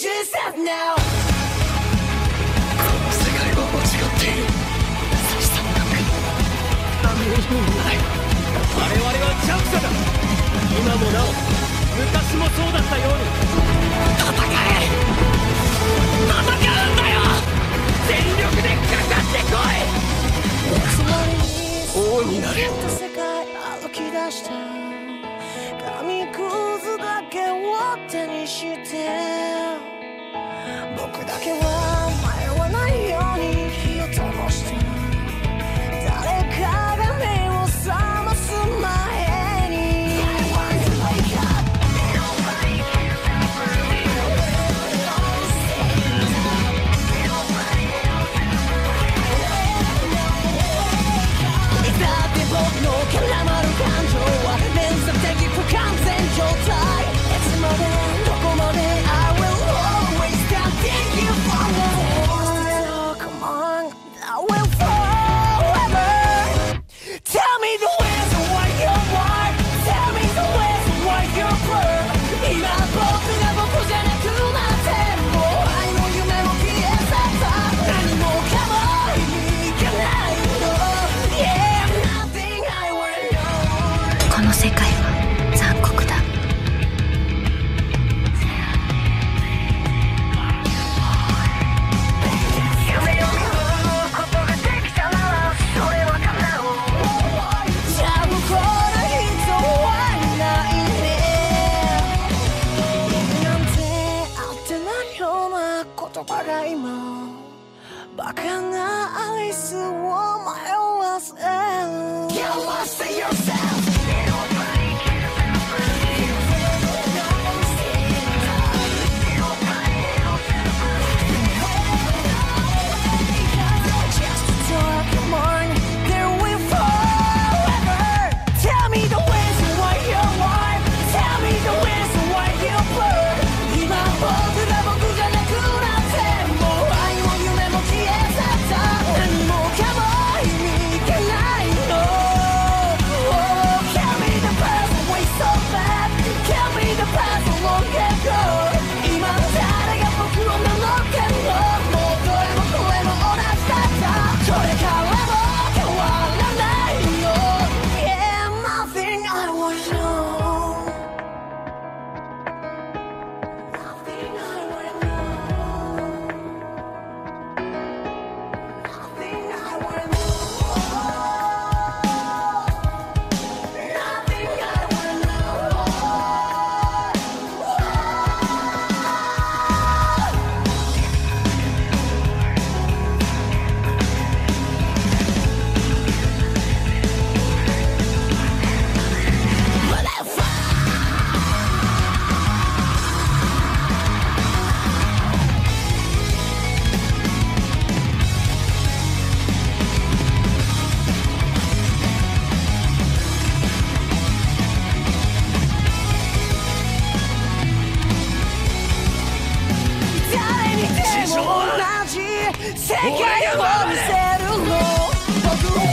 yourself now。 この世界は間違っている。差し障なく何の意味もない。我々は弱者だ。今もなお昔もそうだったように戦え。戦うんだよ。全力でかかってこい。王になれ。 世界歩き出した紙くずだけを手にして僕だけは迷わないように火を灯して誰かが目を覚ます前に I want to wake up。 いつだって僕の絡まる感情は連鎖的不完全状態。いつまでどこまで I will always stand thank you for the come on I will forever tell me the reason why you're right tell me the reason why you're blue。 今僕が僕じゃなくなってもう愛の夢も消え去った何もかも意味がないの Yeah nothing I wanna know。 この世界は残酷だ。 夢を見ることができたならそれは叶う。じゃあ向こうの人はないねなんてあってないような言葉が今バカなアリスを迷わせる。 You must say yourself。世界を見せるの僕